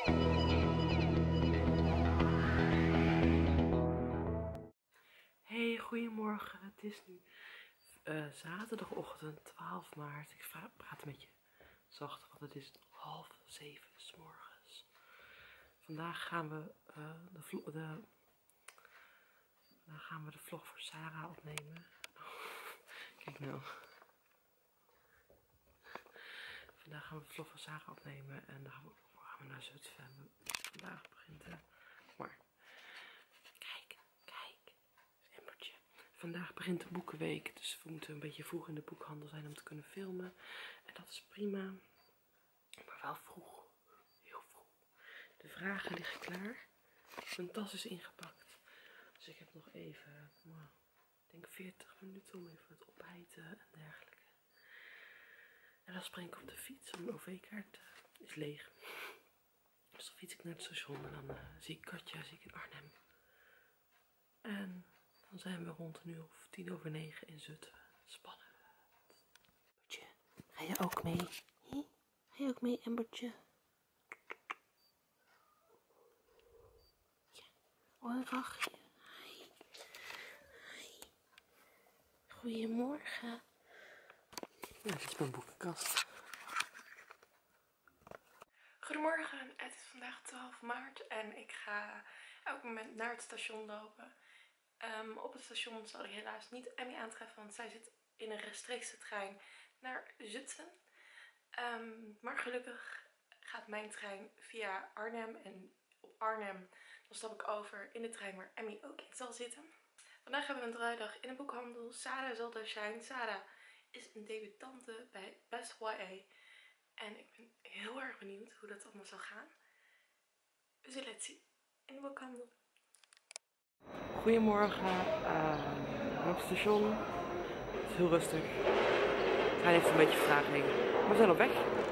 Hey, goedemorgen. Het is nu zaterdagochtend 12 maart. Ik praat een beetje zacht, want het is 6:30 's morgens. Vandaag gaan we de vlog voor Sarah opnemen. Kijk nou. Vandaag gaan we de vlog van Sarah opnemen en dan gaan we naar Zutphen. Vandaag begint maar kijk, Embertje. Vandaag begint de boekenweek, dus we moeten een beetje vroeg in de boekhandel zijn om te kunnen filmen. En dat is prima, maar wel vroeg, heel vroeg. De vragen liggen klaar, mijn tas is ingepakt, dus ik heb nog even, ik denk 40 minuten om even het ophijten en dergelijke. En dan spring ik op de fiets, want mijn OV-kaart is leeg. Dus dan fiets ik naar het station en dan zie ik Katja, zie ik in Arnhem. En dan zijn we rond een uur of 9:10 in Zutphen. Spannend. Embertje, ga je ook mee? He? Ga je ook mee, Embertje? Ja. Oh, een rachje. Hi. Hi. Goedemorgen. Nou, dit is mijn boekenkast. Goedemorgen, het is vandaag 12 maart en ik ga elk moment naar het station lopen. Op het station zal ik helaas niet Emmy aantreffen, want zij zit in een rechtstreekse trein naar Zutphen. Maar gelukkig gaat mijn trein via Arnhem en op Arnhem dan stap ik over in de trein waar Emmy ook in zal zitten. Vandaag hebben we een draaidag in een boekhandel. Sarah zal daar zijn. Sarah is een debutante bij Best YA. En ik ben heel erg benieuwd hoe dat allemaal zal gaan. We zullen het zien in de boekhandel. Goedemorgen, op het station. Het is heel rustig. De trein heeft een beetje vertraging. Maar we zijn op weg.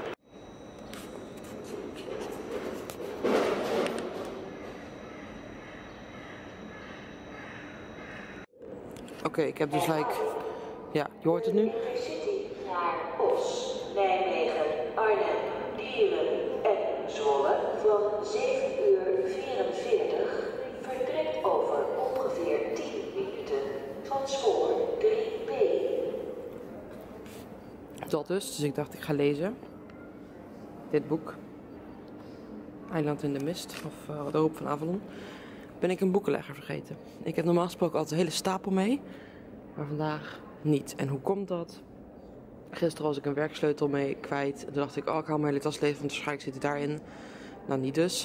Oké, ik heb dus ja, je hoort het nu. City naar Os, Nijmegen, Arnhem, Dieren en Zwolle van 7:44 vertrekt over ongeveer 10 minuten van spoor 3B. Dat dus ik dacht ik ga lezen. Dit boek. Eiland in de Mist, of De Hoop van Avalon. Ben ik een boekenlegger vergeten. Ik heb normaal gesproken altijd een hele stapel mee. Maar vandaag niet. En hoe komt dat? Gisteren was ik een werksleutel mee kwijt. En toen dacht ik, oh, ik haal mijn hele tas leeg, want waarschijnlijk zit hij daarin. Nou, niet dus.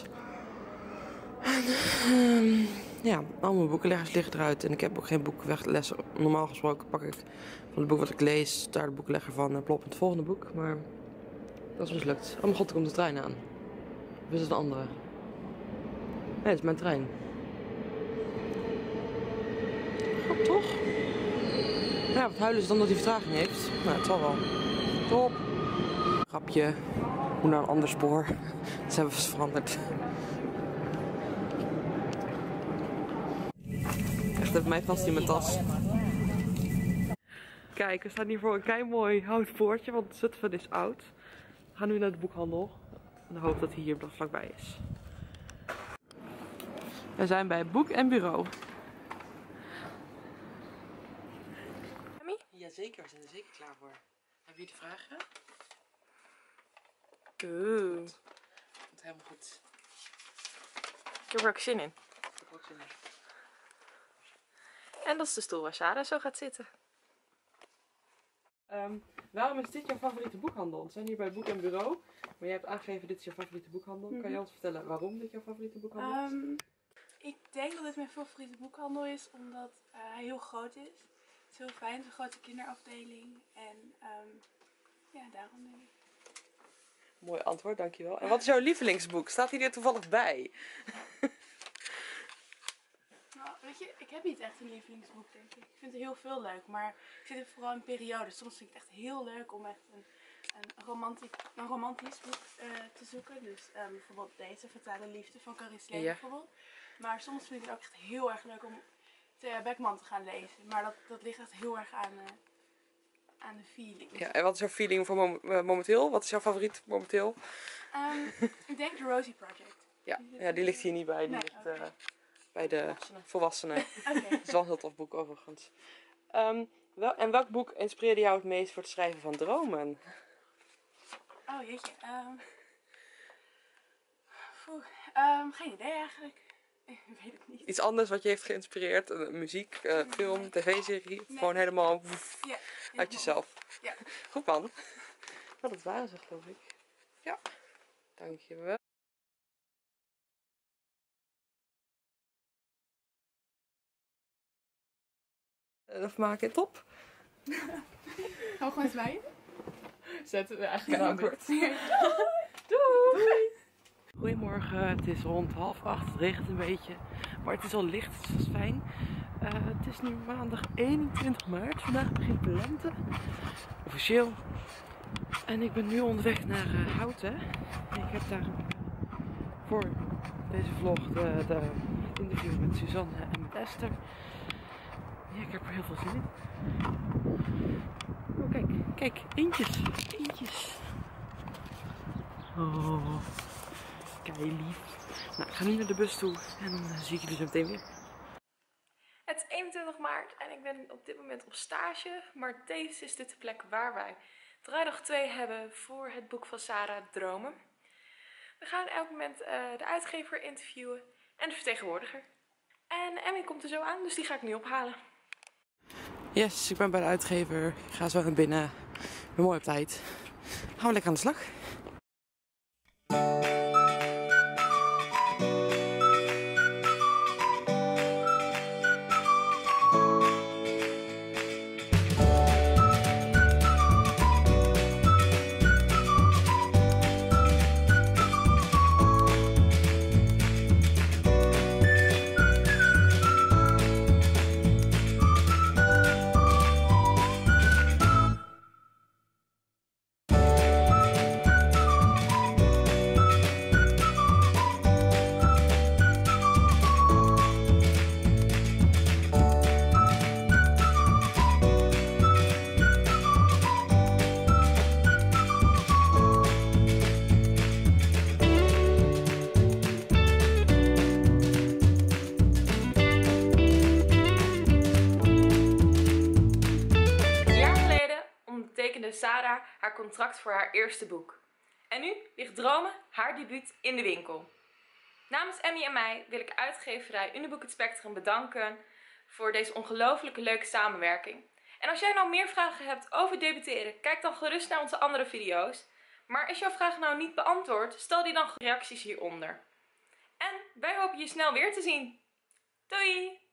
En, ja, al mijn boekenleggers liggen eruit. En ik heb ook geen boekenlessen. Normaal gesproken pak ik van het boek wat ik lees, daar de boekenlegger van en plop in het volgende boek. Maar dat is mislukt. Oh mijn god, er komt de trein aan. Of is het een andere? Nee, dit is mijn trein. Oh, toch? Ja, wat huilen is dan dat hij vertraging heeft. Nou, het zal wel. Top. Grapje. Moet naar een ander spoor. Dat hebben we veranderd. Echt, heb mij vast in mijn tas. Kijk, we staan hier voor een keimooi houtpoortje, want Zutphen is oud. We gaan nu naar de boekhandel. En ik hoop dat hij hier vlakbij is. We zijn bij Boek en Bureau. Jazeker, we zijn er zeker klaar voor. Heb je de vragen? Oeh. Komt helemaal goed. Ik heb er ook zin in. Ik heb er ook zin in. En dat is de stoel waar Sarah zo gaat zitten. Waarom is dit jouw favoriete boekhandel? We zijn hier bij Boek en Bureau. Maar jij hebt aangegeven, dit is jouw favoriete boekhandel. Kan je ons vertellen waarom dit jouw favoriete boekhandel is? Ik denk dat dit mijn favoriete boekhandel is, omdat hij heel groot is. Het is heel fijn, het is een grote kinderafdeling. En ja, daarom denk ik. Mooi antwoord, dankjewel. En wat is jouw lievelingsboek? Staat hij er toevallig bij? Nou, weet je, ik heb niet echt een lievelingsboek, denk ik. Ik vind er heel veel leuk, maar ik zit er vooral in periodes. Soms vind ik het echt heel leuk om echt een romantisch boek te zoeken. Dus bijvoorbeeld deze, Fatale Liefde van Carrie Sleen bijvoorbeeld. Maar soms vind ik het ook echt heel erg leuk om Thea Beckman te gaan lezen. Maar dat ligt echt heel erg aan aan de feeling. Ja, en wat is jouw feeling voor momenteel? Wat is jouw favoriet momenteel? Ik denk The Rosie Project. Ja, die ligt hier niet bij. Die Nee, ligt oké. bij de volwassenen. Oké. Het is wel een heel tof boek overigens. En welk boek inspireerde jou het meest voor het schrijven van dromen? Oh jeetje. Geen idee eigenlijk. Ik weet het niet. Iets anders wat je heeft geïnspireerd? Muziek, film, tv-serie? Nee. Gewoon helemaal Ja, uit jezelf. Ja. Goed man. Nou, dat waren ze geloof ik. Ja. Dankjewel. Of maken, top. Gaan we gewoon zwaaien? Zetten we eigenlijk een antwoord. Doei! Goedemorgen, het is rond 7:30, het regent een beetje, maar het is al licht, dus dat is fijn. Het is nu maandag 21 maart, vandaag begint de lente, officieel. En ik ben nu onderweg naar Houten. Ik heb daar voor deze vlog de interview met Suzanne en met Esther. Ja, ik heb er heel veel zin in. Oh kijk, eentjes. Oh. Kei lief. Nou, ik ga nu naar de bus toe en dan zie ik jullie zo meteen weer. Het is 21 maart en ik ben op dit moment op stage, maar tevens is dit de plek waar wij draaidag 2 hebben voor het boek van Sarah, Dromen. We gaan elk moment de uitgever interviewen en de vertegenwoordiger. En Emmy komt er zo aan, dus die ga ik nu ophalen. Yes, ik ben bij de uitgever. Ik ga zo naar binnen. Ik ben mooi op tijd. Gaan we lekker aan de slag. Sarah haar contract voor haar eerste boek. En nu ligt Dromen, haar debuut, in de winkel. Namens Emmy en mij wil ik uitgeverij Uniboek Het Spectrum bedanken voor deze ongelooflijke leuke samenwerking. En als jij nou meer vragen hebt over debuteren, kijk dan gerust naar onze andere video's. Maar is jouw vraag nou niet beantwoord, stel die dan reacties hieronder. En wij hopen je snel weer te zien. Doei!